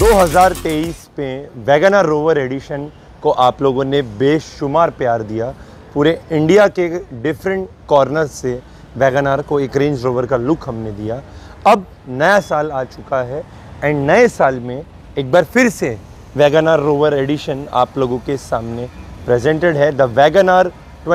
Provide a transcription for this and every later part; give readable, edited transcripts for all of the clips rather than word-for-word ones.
2023 में Wagner rover addition को आप लोगों ने बेशुमार प्यार दिया। पूरे इंडिया के डिफरेंट कॉर्नर्स से वैगनर को एक रेंज रोवर का लुक हमने दिया। अब नया साल आ चुका है एंड नए साल में एक बार फिर से वैगनर रोवर एडिशन आप लोगों के सामने प्रेजेंटेड है। The Wagon R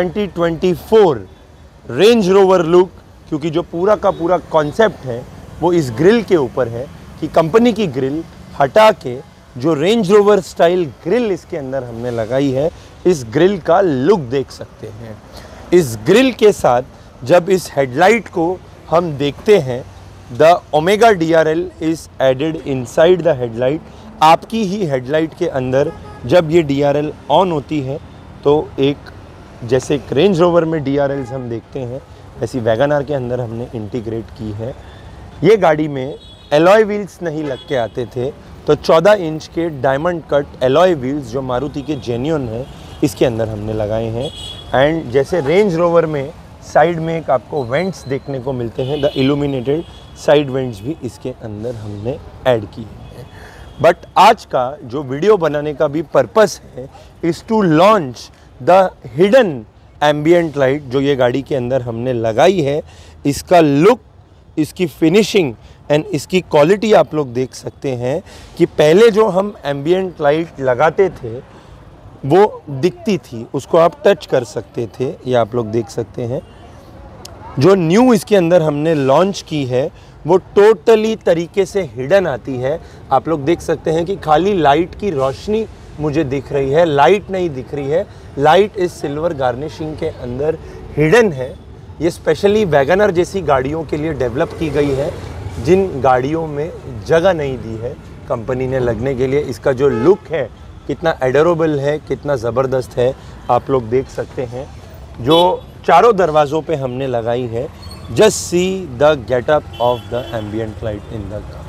2024 Range Rover look, क्योंकि जो पूरा का पूरा कॉन्सेप्ट है वो इस ग्रिल के ऊपर है कि कंपनी की ग्रिल हटा के जो रेंज रोवर स्टाइल ग्रिल इसके अंदर हमने लगाई है, इस ग्रिल का लुक देख सकते हैं। इस ग्रिल के साथ जब इस हेडलाइट को हम देखते हैं, the omega DRL is added inside the headlight. आपकी ही हेडलाइट के अंदर जब ये DRL ऑन होती है तो एक जैसे एक रेंज रोवर में DRLs हम देखते हैं, ऐसी वैगनर के अंदर हमने इंटीग्रेट की है। ये गाड़ी में एलॉय व्हील्स नहीं लग के आते थे, तो 14 इंच के डायमंड कट एलॉय व्हील्स जो मारुति के जेन्युइन है इसके अंदर हमने लगाए हैं। एंड जैसे रेंज रोवर में साइड में एक आपको वेंट्स देखने को मिलते हैं, द इल्यूमिनेटेड साइड वेंट्स भी इसके अंदर हमने ऐड किए हैं। बट आज का जो वीडियो बनाने का भी पर्पस है is to launch the hidden ambient light जो ये गाड़ी के अंदर हमने लगाई है। इसका लुक, इसकी फिनिशिंग एंड इसकी क्वालिटी आप लोग देख सकते हैं कि पहले जो हम एम्बियंट लाइट लगाते थे वो दिखती थी, उसको आप टच कर सकते थे, ये आप लोग देख सकते हैं। जो न्यू इसके अंदर हमने लॉन्च की है वो टोटली तरीके से हिडन आती है। आप लोग देख सकते हैं कि खाली लाइट की रोशनी मुझे दिख रही है, लाइट नहीं दिख रही है। लाइट इस सिल्वर गार्निशिंग के अंदर हिडन है। ये स्पेशली वैगनर जैसी गाड़ियों के लिए डेवलप की गई है, जिन गाड़ियों में जगह नहीं दी है कंपनी ने लगने के लिए। इसका जो लुक है कितना एडोरेबल है, कितना ज़बरदस्त है, आप लोग देख सकते हैं। जो चारों दरवाज़ों पे हमने लगाई है, just see the getup of the ambient light in the car.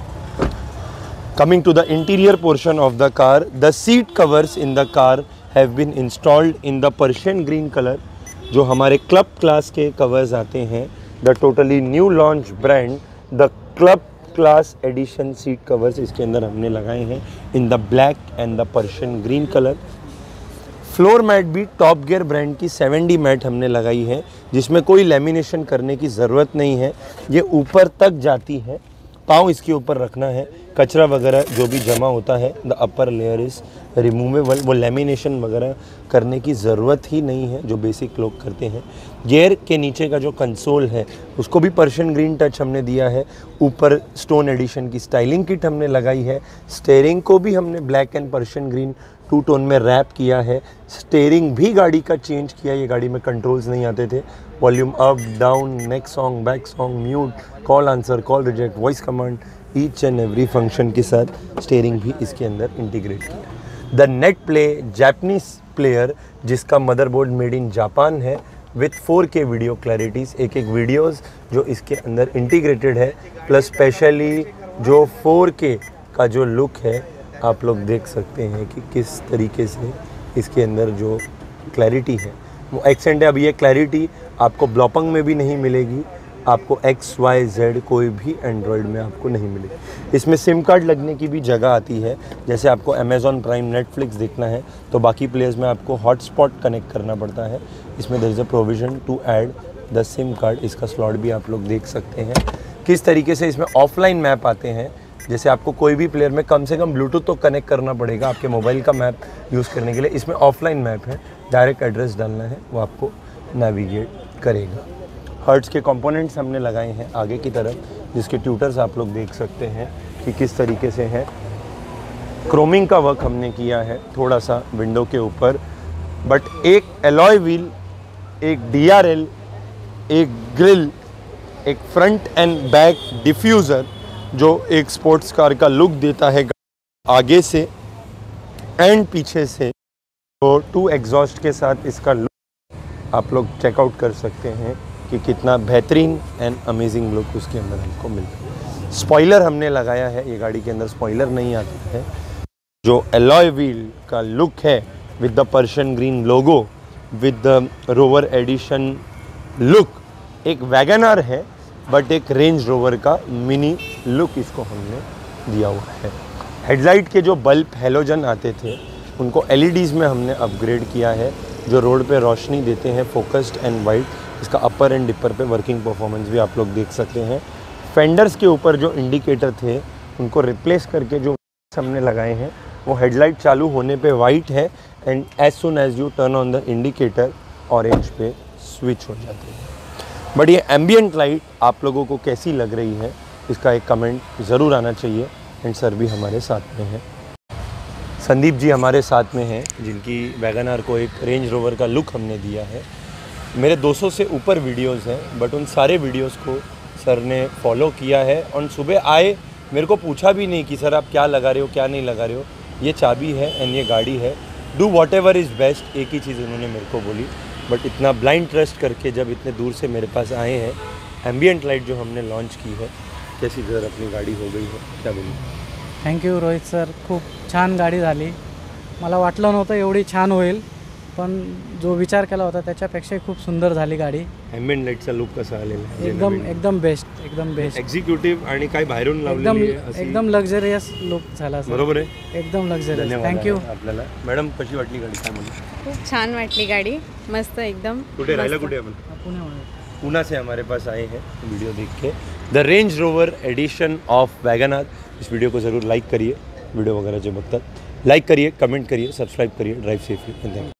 Coming to the interior portion of the car, the seat covers in the car have been installed in the Persian green color, जो हमारे club class के covers आते हैं। The totally new launch brand the club class edition seat covers इसके अंदर हमने लगाए हैं in the black and the Persian green colour. Floor mat भी टॉप गियर ब्रांड की 7D मैट हमने लगाई है, जिसमें कोई लेमिनेशन करने की ज़रूरत नहीं है। ये ऊपर तक जाती है, पाँव इसके ऊपर रखना है। कचरा वगैरह जो भी जमा होता है, the upper layer is removable, वो लेमिनेशन वगैरह करने की ज़रूरत ही नहीं है जो बेसिक लोग करते हैं। गियर के नीचे का जो कंसोल है उसको भी पर्शियन ग्रीन टच हमने दिया है। ऊपर स्टोन एडिशन की स्टाइलिंग किट हमने लगाई है। स्टेयरिंग को भी हमने black and Persian green 2 tone में रैप किया है। स्टेयरिंग भी गाड़ी का चेंज किया, ये गाड़ी में कंट्रोल्स नहीं आते थे। Volume up down, next song, back song, mute, call answer, call reject, voice command, each and every function के साथ स्टेयरिंग भी इसके अंदर इंटीग्रेट किया। The net play Japanese player, जिसका मदरबोर्ड मेड इन जापान है, विथ 4K वीडियो क्लैरिटीज़, एक videos जो इसके अंदर इंटीग्रेटेड है, प्लस स्पेशली जो 4K का जो लुक है आप लोग देख सकते हैं कि किस तरीके से इसके अंदर जो क्लैरिटी है वो एक्सेंट है। अब ये क्लैरिटी आपको ब्लॉपंग में भी नहीं मिलेगी, आपको XYZ कोई भी एंड्रॉयड में आपको नहीं मिलेगी। इसमें सिम कार्ड लगने की भी जगह आती है। जैसे आपको अमेज़ॉन प्राइम, नेटफ्लिक्स देखना है तो बाकी प्लेयर्स में आपको हॉटस्पॉट कनेक्ट करना पड़ता है। इसमें there is a provision to add the SIM card. इसका स्लॉट भी आप लोग देख सकते हैं। किस तरीके से इसमें ऑफलाइन मैप आते हैं, जैसे आपको कोई भी प्लेयर में कम से कम ब्लूटूथ तो कनेक्ट करना पड़ेगा आपके मोबाइल का मैप यूज़ करने के लिए। इसमें ऑफलाइन मैप है, डायरेक्ट एड्रेस डालना है, वो आपको नेविगेट करेगा। हर्ट्ज़ के कंपोनेंट्स हमने लगाए हैं आगे की तरफ, जिसके ट्यूटर्स आप लोग देख सकते हैं कि किस तरीके से है। क्रोमिंग का वर्क हमने किया है थोड़ा सा विंडो के ऊपर, बट एक एलॉय व्हील, एक DRL, एक ग्रिल, एक फ्रंट एंड बैक डिफ्यूज़र जो एक स्पोर्ट्स कार का लुक देता है आगे से एंड पीछे से। तो 2 एग्जॉस्ट के साथ इसका लुक आप लोग चेकआउट कर सकते हैं कि कितना बेहतरीन एंड अमेजिंग लुक उसके अंदर हमको मिलता है। स्पॉइलर हमने लगाया है, ये गाड़ी के अंदर स्पॉइलर नहीं आता है। जो एलॉय व्हील का लुक है with the Persian green logo, with the Rover edition look, एक वैगनर है बट एक रेंज रोवर का मिनी लुक इसको हमने दिया हुआ है। हेडलाइट के जो बल्ब हेलोजन आते थे उनको LEDs में हमने अपग्रेड किया है, जो रोड पे रोशनी देते हैं, फोकस्ड एंड वाइट। इसका अपर एंड डिपर पे वर्किंग परफॉर्मेंस भी आप लोग देख सकते हैं। फेंडर्स के ऊपर जो इंडिकेटर थे उनको रिप्लेस करके जो हमने लगाए हैं वो हेडलाइट चालू होने पे वाइट है and as soon as you turn on the indicator orange पे स्विच हो जाते हैं। बट ये एम्बियंट लाइट आप लोगों को कैसी लग रही है इसका एक कमेंट ज़रूर आना चाहिए। एंड सर भी हमारे साथ में हैं, संदीप जी हमारे साथ में हैं, जिनकी वैगन आर को एक रेंज रोवर का लुक हमने दिया है। मेरे 200 से ऊपर वीडियोस हैं, बट उन सारे वीडियोस को सर ने फॉलो किया है। और सुबह आए मेरे को पूछा भी नहीं कि सर आप क्या लगा रहे हो क्या नहीं लगा रहे हो, ये चाबी है एंड ये गाड़ी है, do whatever is best, एक ही चीज़ उन्होंने मेरे को बोली। बट इतना ब्लाइंड ट्रस्ट करके जब इतने दूर से मेरे पास आए हैं, एम्बियंट लाइट जो हमने लॉन्च की है, कैसी सर अपनी गाडी हो गई है, क्या बोलूँ? थँक्यू रोहित सर, खूप छान गाडी झाली. मला वाटलं नव्हतं एवढी छान होईल, पण जो विचार केला होता त्याच्यापेक्षाही खूप सुंदर झाली गाडी. एम्बियंट लाईटचा लुक कसा आलेला आहे? एकदम बेस्ट. एक्झिक्युटिव्ह आणि काय बाहेरून लावलेली आहे, एकदम लक्झरियस लुक झाला सर. बरोबर आहे, एकदम लक्झरियस. धन्यवाद थँक्यू आपल्याला. मॅडम कशी वाटली गाडी, काय म्हणू? खूप छान वाटली गाडी, मस्त एकदम. कुठे राहिला, कुठे आपण? पुण्यामध्ये. पूना से हमारे पास आए हैं वीडियो देख के। The Range Rover edition of Wagon R. इस वीडियो को ज़रूर लाइक करिए, वीडियो वगैरह जो बघतात लाइक करिए, कमेंट करिए, सब्सक्राइब करिए। Drive safely and thank you.